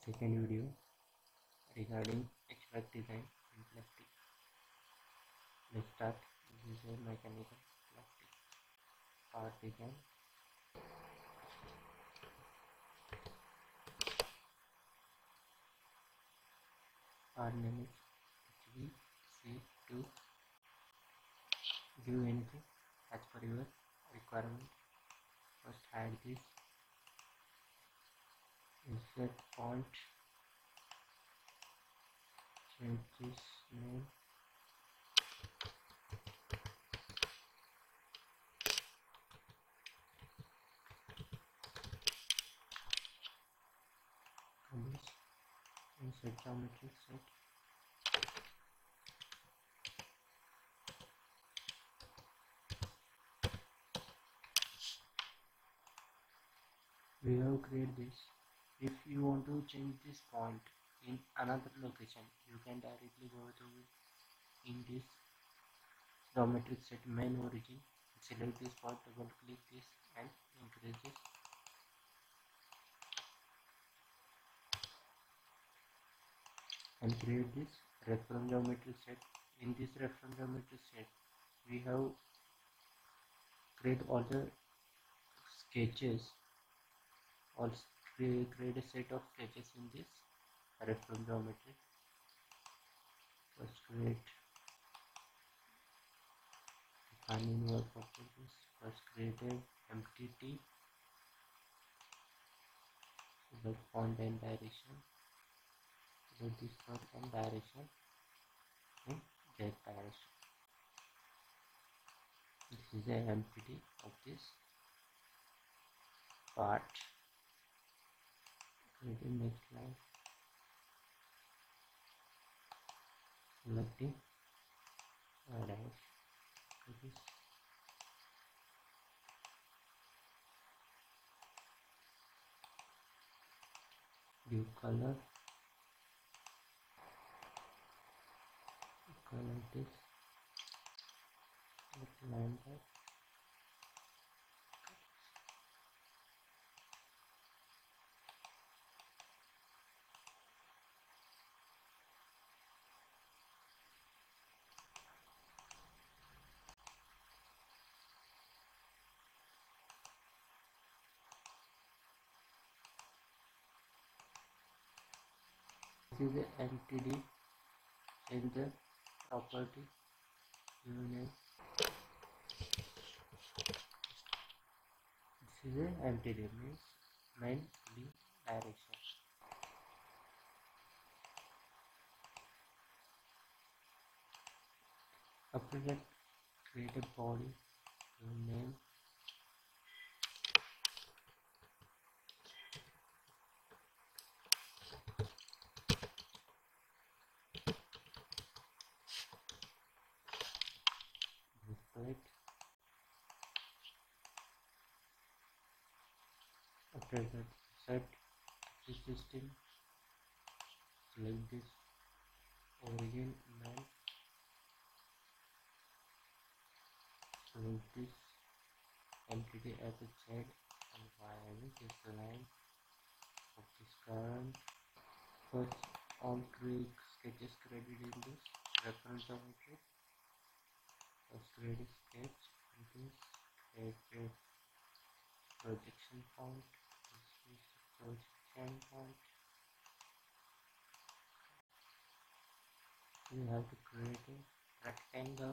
second video regarding HVAC design in plastic. Let's start. This is a mechanical plastic part design. Part name is HVC2. Give anything as per your requirement. First add this, insert font, change this name, publish, insert geometry set, we have created this. If you want to change this point in another location, you can directly go to in this geometric set main origin, select this point, double click this and increase this. And create this reference geometry set. In this reference geometry set, we have create all the sketches, or create a set of sketches in this reference geometry. First create defining your properties. First create an MTT, select font and direction, select this font and direction in that direction. This is the MPT of this part. Create the next line, selecting dash, this give color this line type. This is the MTD. Change the property unit. This is a MTD, means main lead direction. After that, create a body, name, display. After that, set system, select this origin main, select this entity as a Z and Y as this line of this current. First, all three sketches created in this reference geometry. First, create a sketch in this, create a projection point. This is the projection point. You have to create a rectangle.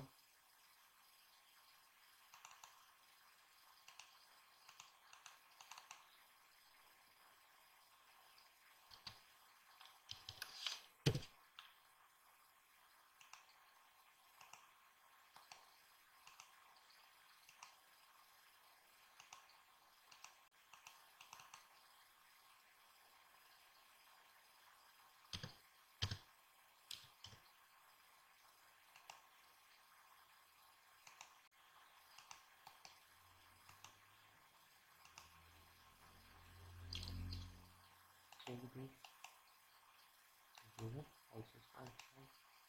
Check this. Zero also function.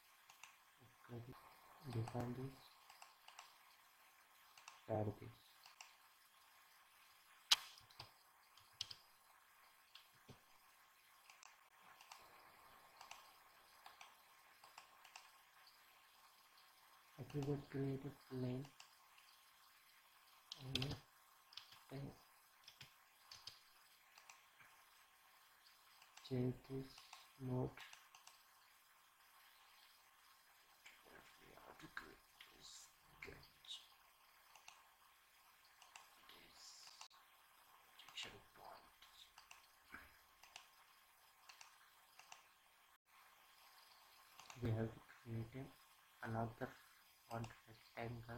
Define this. Add this. we will create a plane and change this mode. We have to create this sketch, this projection point. We have to create another one rectangle.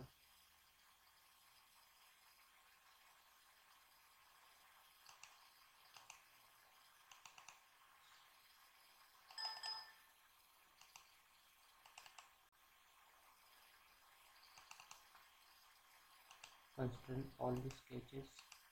Consider all the sketches.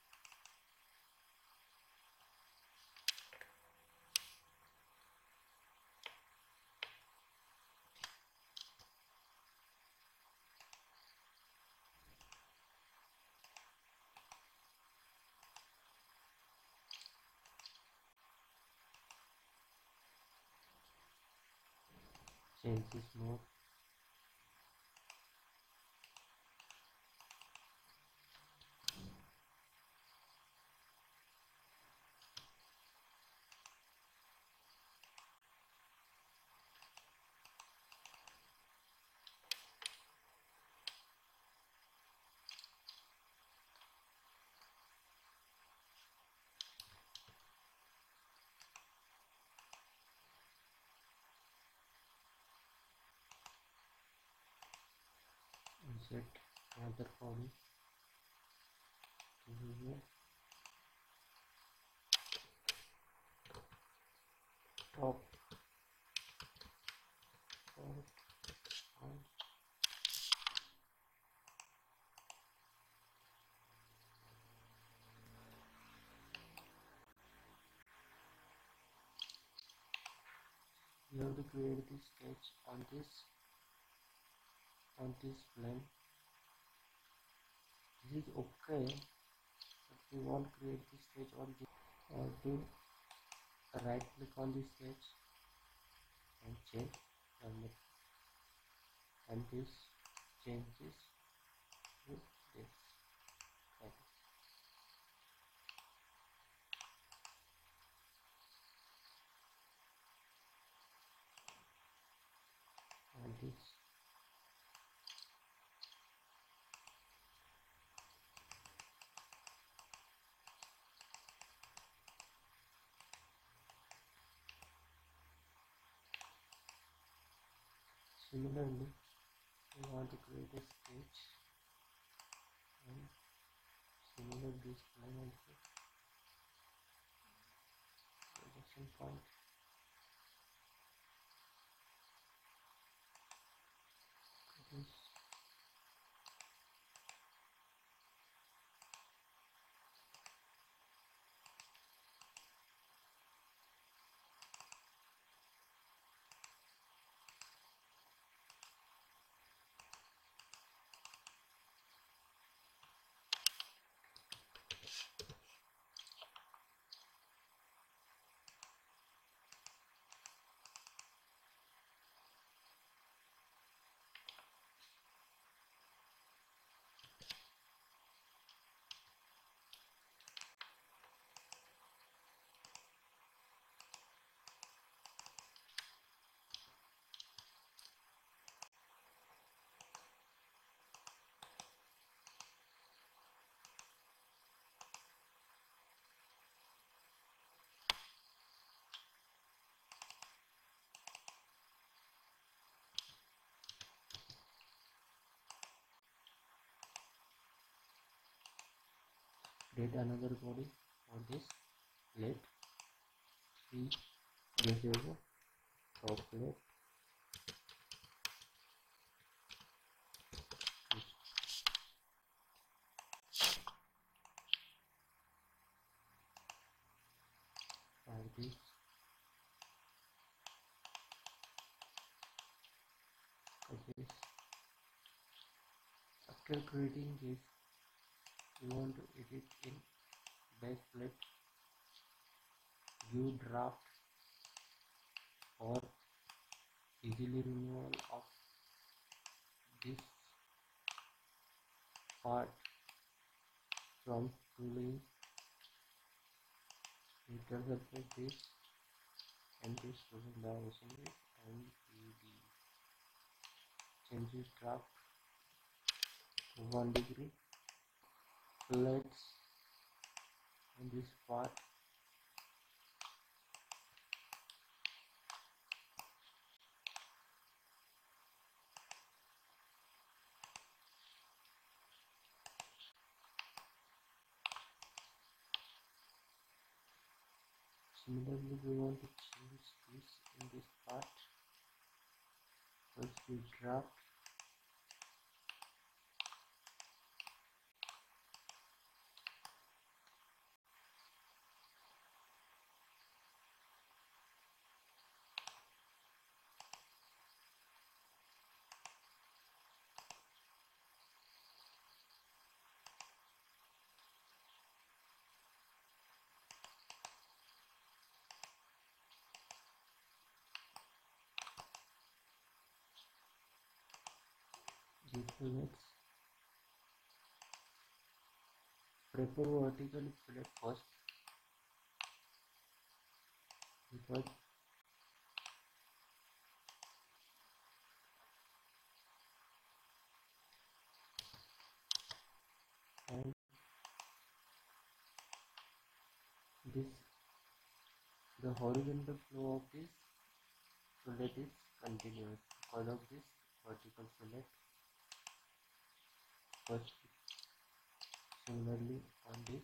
Change this mode. Insert another body to here. Top part on. We have to create this sketch on this plane. This is okay, but we want to create this sketch on this. Do right click on this sketch and change and this change this to this like this. And this similarly we want to create a sketch and similar this line also projection point. This create another body for this plate. This is a top plate. Like this. Okay. After creating this, you want to edit in backplate, view draft or easily removal of this part from tooling, intercept this and this total direction is MPD. Change this draft to 1 degree. Let's on this part similarly we want to change this in this part. First we draft this let's prepare vertical plate first because and this the horizontal flow of this fillet is continuous because of this vertical fillet. First similarly on this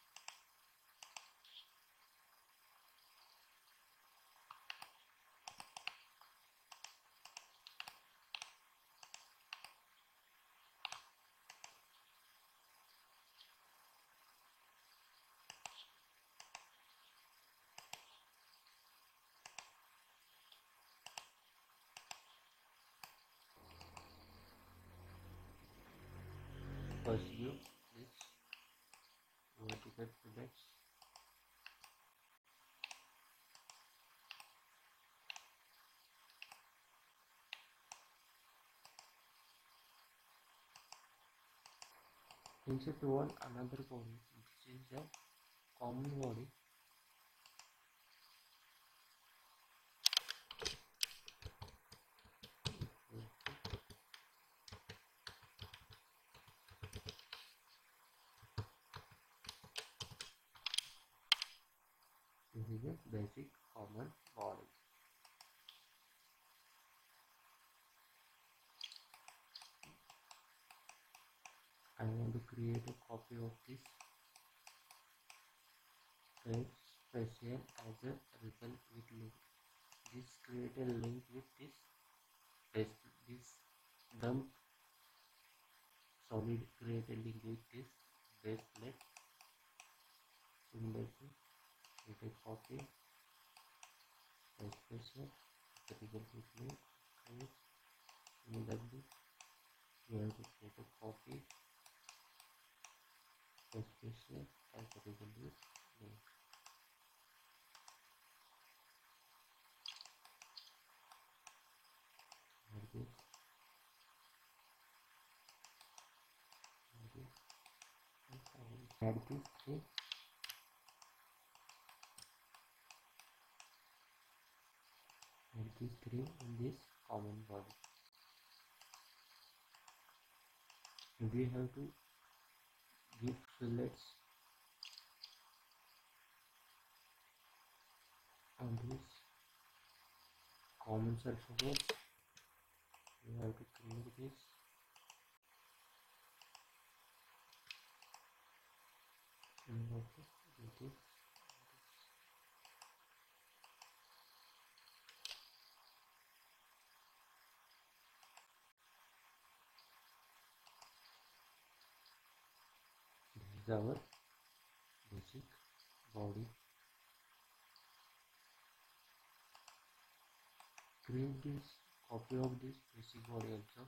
pursue this vertical fillets. Insert one another body. This is the common body. This is a basic common body. I want to create a copy of this special as a result with link. This create a link with this dump solid, create a link with this base plate. Similarly, create a copy special result with link. Similarly, you have to create a copy special as a result with link. Like this. Add these three. Add these three in this common body. We have to give fillets on this common surface. We have to create this. And we have to do this. This is our basic body. Create this copy of this basic body also.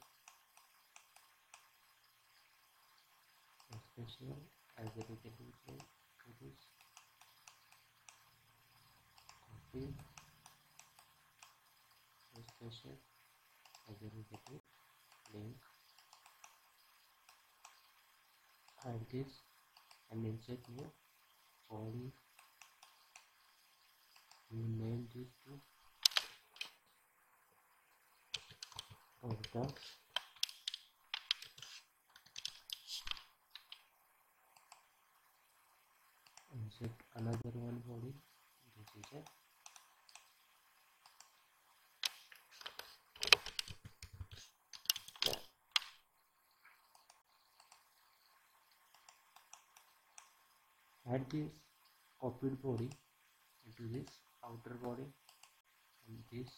Special as a result to this copy special as a result link. hide this and insert new body. We name this to order. Insert another one body. This is it. Add this copied body into this outer body and this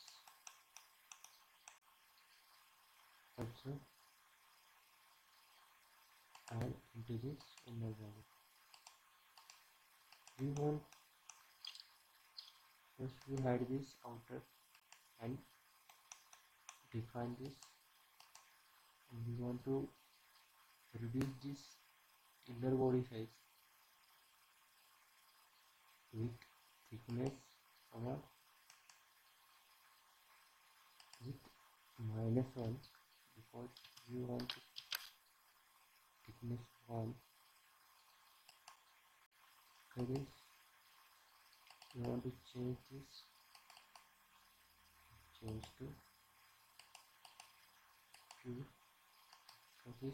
also add into this inner body. We want first we hide this outer and define this, and we want to reduce this inner body size with thickness with -1 because we want to thickness 1. For this we want to change this, change to 2. For this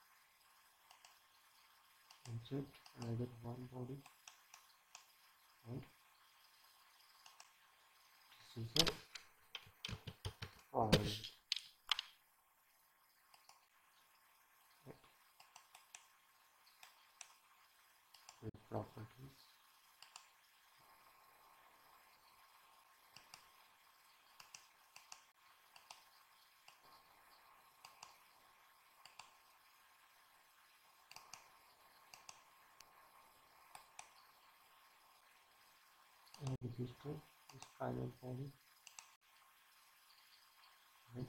insert another one body and this is a file with properties. And register this final body and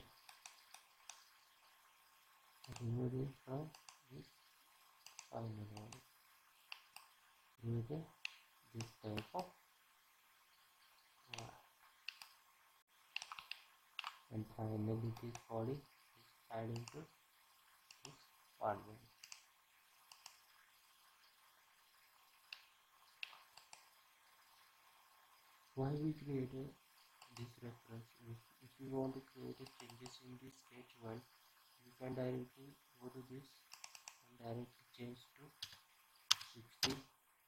remove it from this final body. Create this type of and finally this body is added to this part body. Why we created this reference? If you want to create a changes in this sketch 1, you can directly go to this and directly change to 60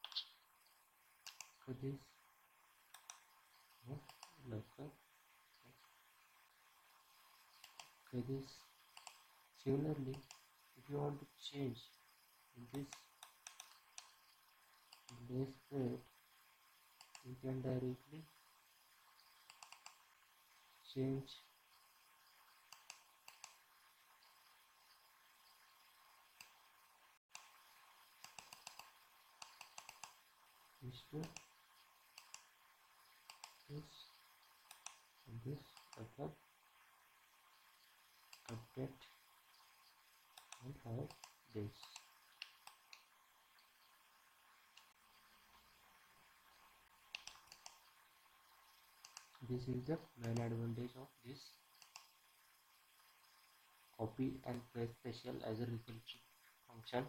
for this local. For this similarly, if you want to change in this base plate, you can directly change this to this and this local update and have this. This is the main advantage of this copy and paste special as a recursive function.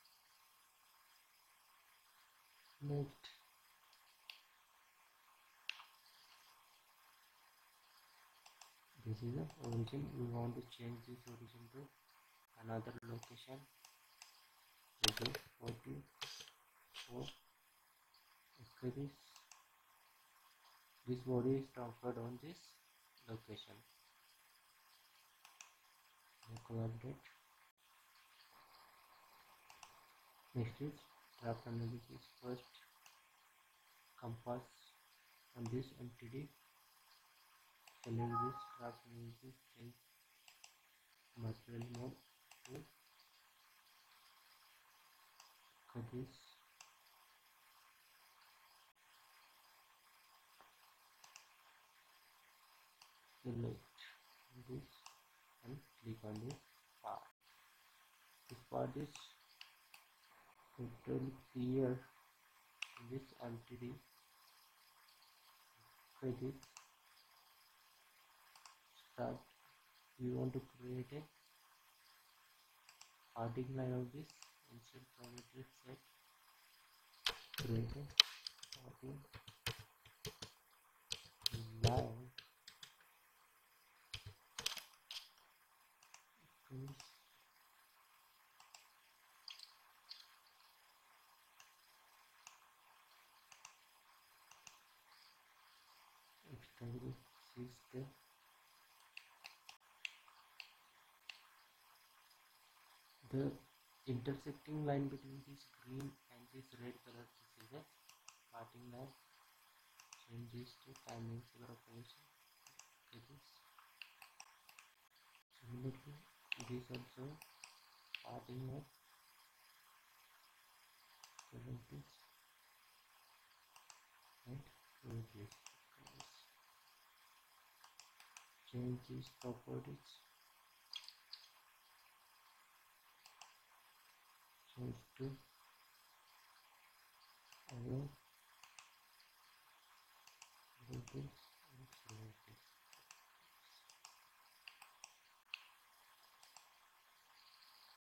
Next, this is the origin. We want to change this origin to another location. This is 44. Okay, this body is transferred on this location. Local update. Next is draft analysis. First, compass on this entity. Select this draft analysis. Change material mode to this. Select this and click on this part. This part is totally clear in this entity. For this start, we want to create a parting line of this instant geometry set created 14 line tools establishes the intersecting line between this green and this red color. This is a parting line. Changes to timing operation. Okay, this. Similarly, this also parting of 70s and 20s. Changes properties. Change to allow buildings and slide.